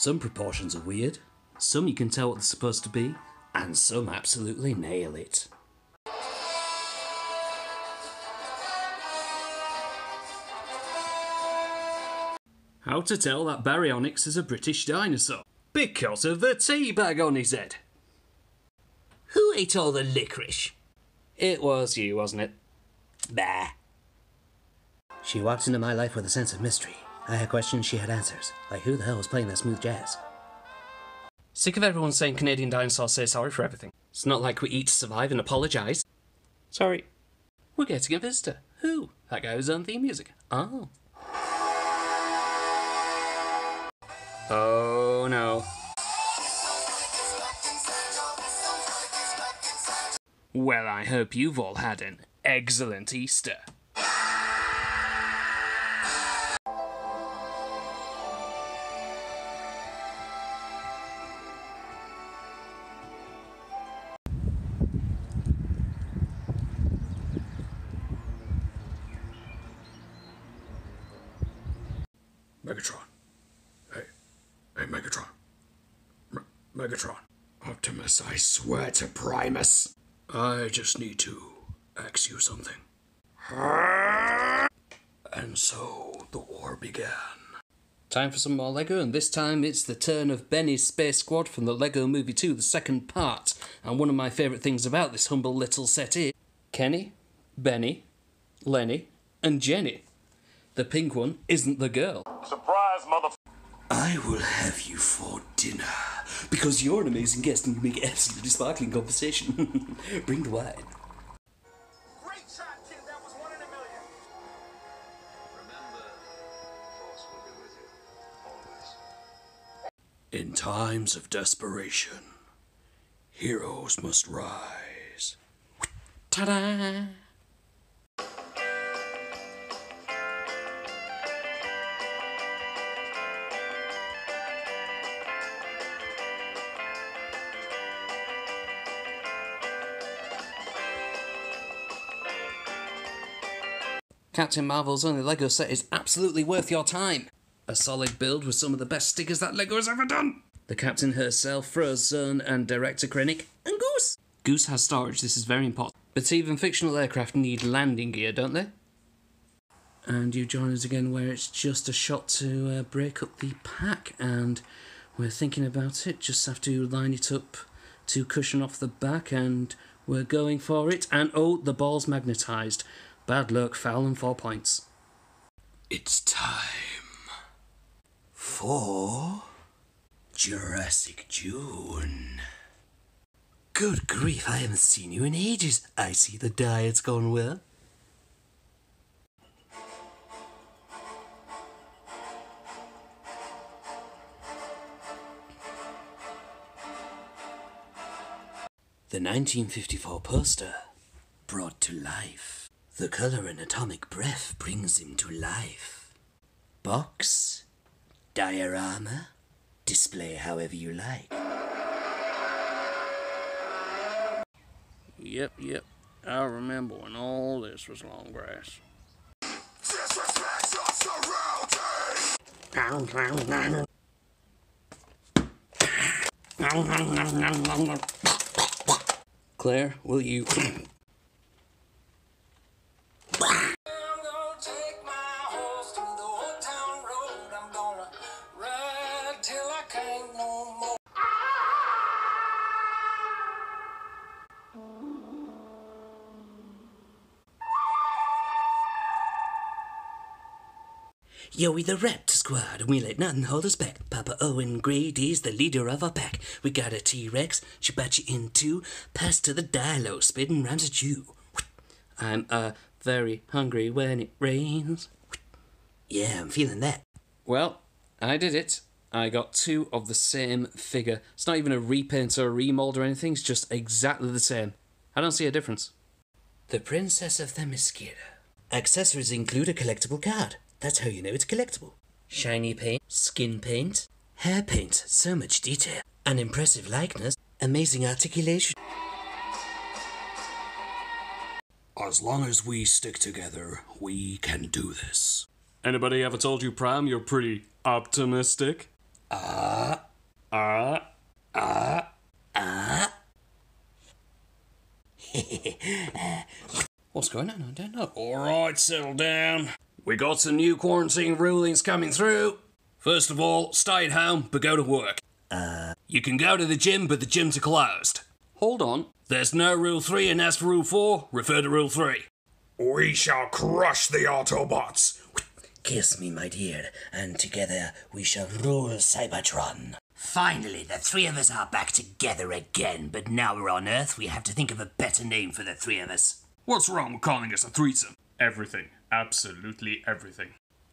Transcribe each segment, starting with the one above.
Some proportions are weird, some you can tell what they're supposed to be, and some absolutely nail it. How to tell that Baryonyx is a British dinosaur? Because of the tea bag on his head. Who ate all the licorice? It was you, wasn't it? Bah. She walked into my life with a sense of mystery. I had questions, she had answers. Like, who the hell was playing that smooth jazz? Sick of everyone saying Canadian dinosaurs say sorry for everything. It's not like we eat to survive and apologise. Sorry. We're getting a visitor. Who? That guy who's on theme music. Oh. Oh no. Well, I hope you've all had an excellent Easter. Megatron. Hey, Megatron. Megatron. Optimus, I swear to Primus. I just need to ask you something. And so, the war began. Time for some more Lego, and this time it's the turn of Benny's Space Squad from the Lego Movie 2, the second part. And one of my favourite things about this humble little set is Kenny, Benny, Lenny, and Jenny. The pink one isn't the girl. Surprise, motherfucker! I will have you for dinner, because you're an amazing guest and you make absolutely sparkling conversation. Bring the wine. Great shot, kid. That was 1 in a million. Remember, Force will be with you, always. In times of desperation, heroes must rise. Ta-da! Captain Marvel's only Lego set is absolutely worth your time. A solid build with some of the best stickers that Lego has ever done. The Captain herself, Frozen, and Director Krennic, and Goose. Goose has storage, this is very important. But even fictional aircraft need landing gear, don't they? And you join us again where it's just a shot to break up the pack, and we're thinking about it, just have to line it up to cushion off the back, and we're going for it, and oh, the ball's magnetised. Bad luck, foul and 4 points. It's time for Jurassic June. Good grief, I haven't seen you in ages. I see the diet's gone well. The 1954 poster brought to life. The colour and atomic breath brings him to life. Box, diorama, display however you like. Yep. I remember when all this was long grass. Claire, will you... Yo, we the Raptor Squad, and we let nothing hold us back. Papa Owen Grady's the leader of our pack. We got a T-Rex, she bat you in two, pass to the Dilo, spitting rhymes at you. I'm, very hungry when it rains. Yeah, I'm feeling that. Well, I did it. I got 2 of the same figure. It's not even a repaint or a remold or anything, it's just exactly the same. I don't see a difference. The Princess of the Mosquito. Accessories include a collectible card. That's how you know it's collectible. Shiny paint, skin paint, hair paint, so much detail. An impressive likeness, amazing articulation. As long as we stick together, we can do this. Anybody ever told you, Prime, you're pretty optimistic? What's going on? I don't know. Alright, settle down. We got some new quarantine rulings coming through. First of all, stay at home, but go to work. You can go to the gym, but the gyms are closed. Hold on. There's no Rule 3, and as for Rule 4, refer to Rule 3. We shall crush the Autobots. Kiss me, my dear, and together we shall rule Cybertron. Finally, the three of us are back together again, but now we're on Earth, we have to think of a better name for the three of us. What's wrong with calling us a threesome? Everything. Absolutely everything.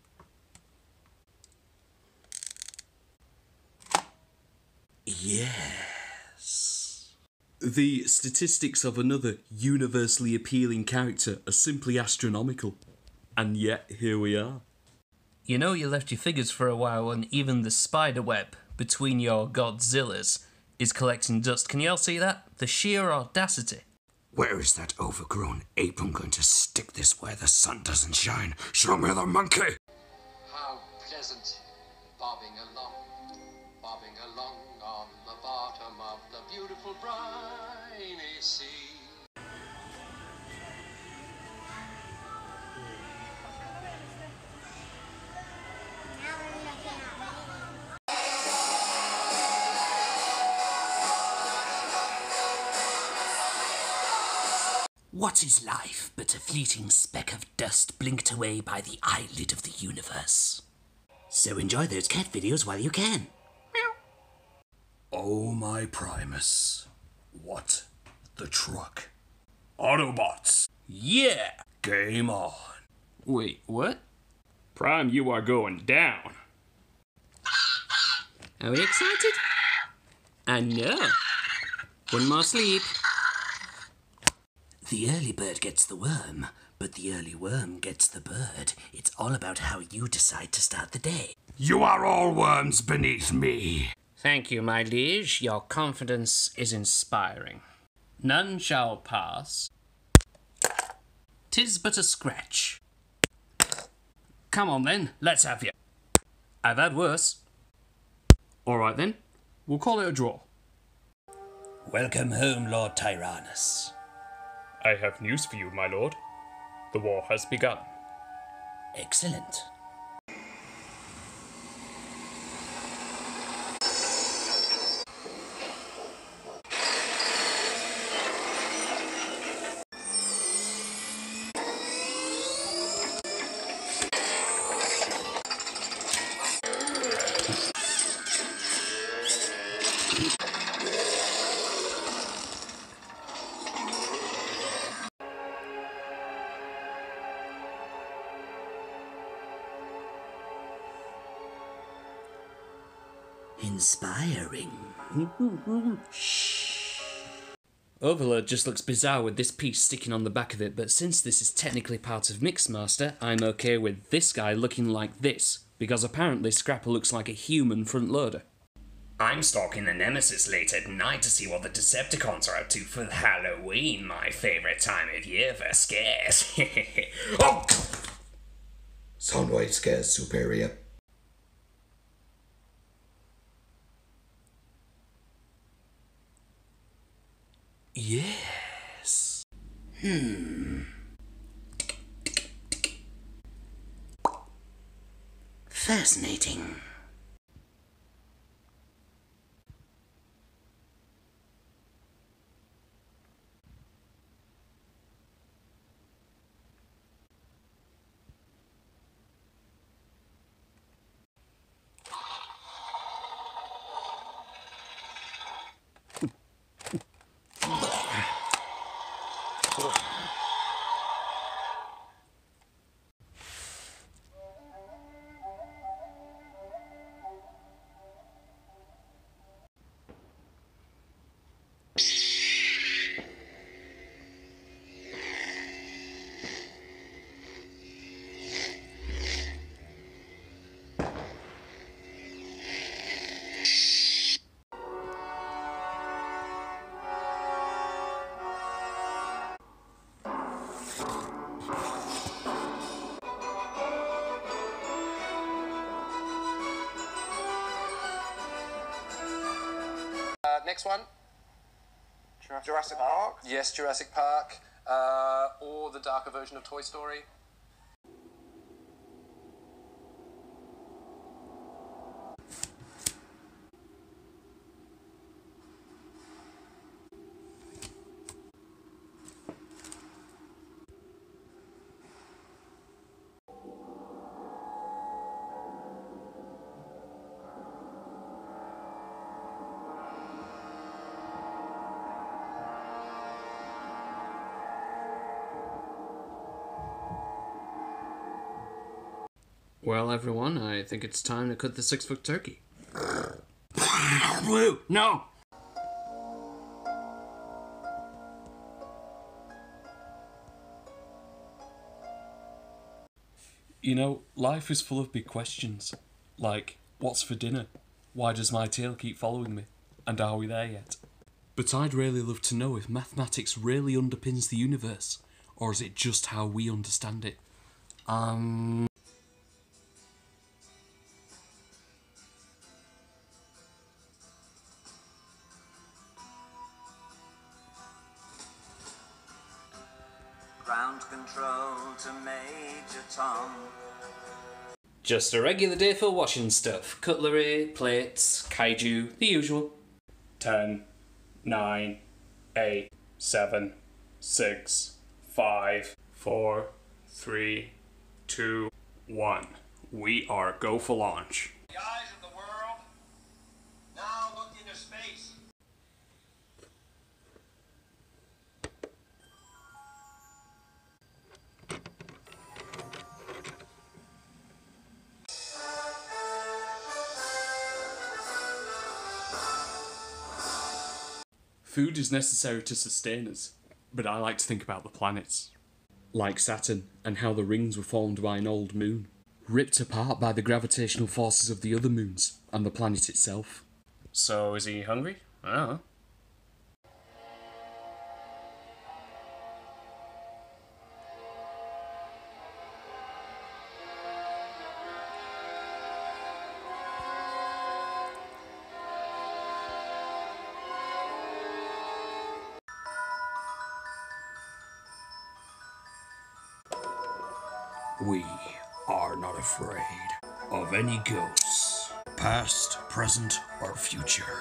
Yes. The statistics of another universally appealing character are simply astronomical. And yet, here we are. You know you left your figures for a while and even the spider web between your Godzillas is collecting dust. Can you all see that? The sheer audacity. Where is that overgrown ape? I'm going to stick this where the sun doesn't shine. Show me the monkey! How pleasant, bobbing along on the bottom of the beautiful briny sea. What is life but a fleeting speck of dust blinked away by the eyelid of the universe? So enjoy those cat videos while you can. Oh my Primus. What the truck? Autobots. Yeah! Game on. Wait, what? Prime, you are going down. Are we excited? I know. One more sleep. The early bird gets the worm, but the early worm gets the bird. It's all about how you decide to start the day. You are all worms beneath me. Thank you, my liege. Your confidence is inspiring. None shall pass. 'Tis but a scratch. Come on then, let's have you. I've had worse. Alright then, we'll call it a draw. Welcome home, Lord Tyrannus. I have news for you, my lord. The war has begun. Excellent. Inspiring. Overload just looks bizarre with this piece sticking on the back of it, but since this is technically part of Mixmaster, I'm okay with this guy looking like this, because apparently Scrapper looks like a human front loader. I'm stalking the Nemesis late at night to see what the Decepticons are up to for Halloween, my favourite time of year for scares. Oh! Soundwave scares superior. Yes. Fascinating. next one. Jurassic Park? Yes, Jurassic Park. Or the darker version of Toy Story. Well, everyone, I think it's time to cut the 6-foot turkey. Blue, no! You know, life is full of big questions. Like, what's for dinner? Why does my tail keep following me? And are we there yet? But I'd really love to know if mathematics really underpins the universe, or is it just how we understand it? Ground control to Major Tom. Just a regular day for washing stuff. Cutlery, plates, kaiju, the usual. 10, 9, 8, 7, 6, 5, 4, 3, 2, 1. We are go for launch. The eyes of the world now look into space. Food is necessary to sustain us, but I like to think about the planets. Like Saturn, and how the rings were formed by an old moon, ripped apart by the gravitational forces of the other moons, and the planet itself. So, is he hungry? I don't know. We are not afraid of any ghosts, past, present, or future.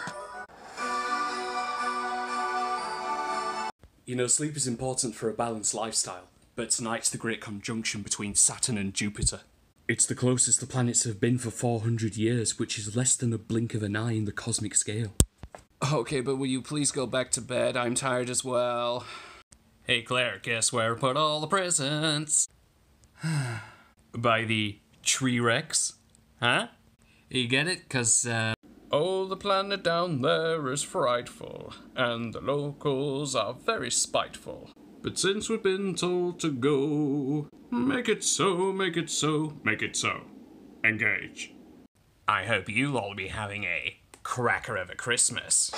You know, sleep is important for a balanced lifestyle, but tonight's the great conjunction between Saturn and Jupiter. It's the closest the planets have been for 400 years, which is less than a blink of an eye in the cosmic scale. Okay, but will you please go back to bed? I'm tired as well. Hey Claire, guess where I put all the presents? By the Tree Rex? Huh? You get it? Cause, Oh, the planet down there is frightful, and the locals are very spiteful. But since we've been told to go, make it so, make it so, make it so. Engage. I hope you'll all be having a cracker of a Christmas.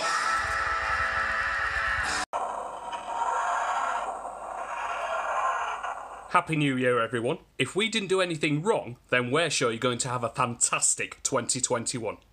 Happy New Year, everyone. If we didn't do anything wrong, then we're sure you're going to have a fantastic 2021.